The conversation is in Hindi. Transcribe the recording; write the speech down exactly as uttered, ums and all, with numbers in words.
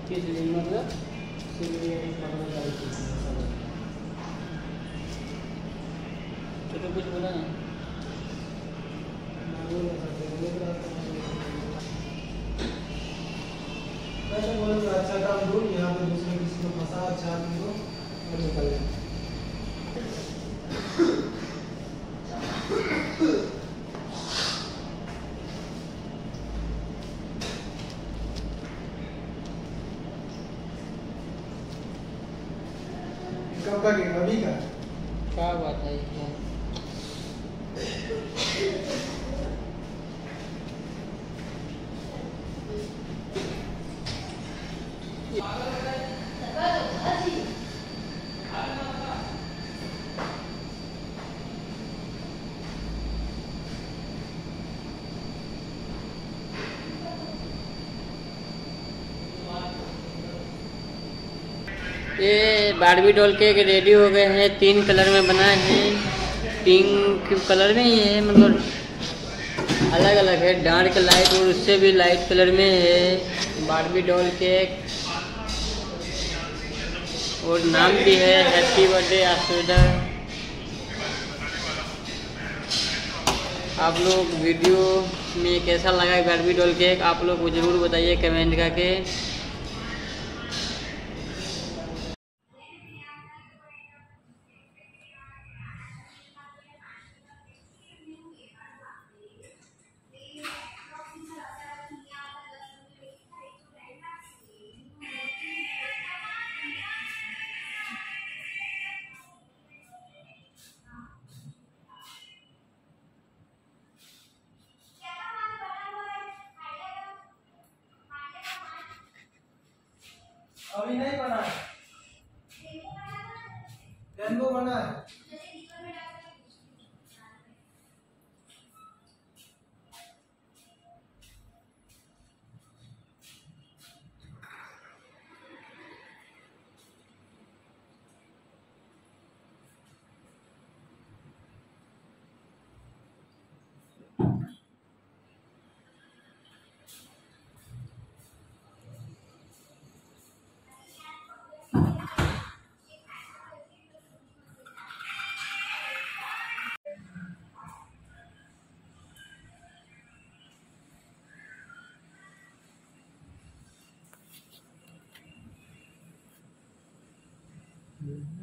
किस लिए मतलब तो तो कुछ बोला ना वैसे बोलो तो अच्छा काम दो, यहाँ पे दूसरे किसी को फंसा अच्छा आदमी को और निकल जाए। कब का गेम अभी का? क्या बात है क्या? ये बारबी डॉल केक रेडी हो गए हैं। तीन कलर में बनाए हैं। पिंक कलर में ही है, मतलब अलग अलग है। डार्क लाइट और उससे भी लाइट कलर में है बारबी डॉल केक। और नाम भी है हैप्पी बर्थडे आशुदा। आप लोग वीडियो में कैसा लगा बारबी डॉल केक आप लोग को ज़रूर बताइए कमेंट करके। अभी नहीं बना है, रेनबो बना है। Mm-hmm.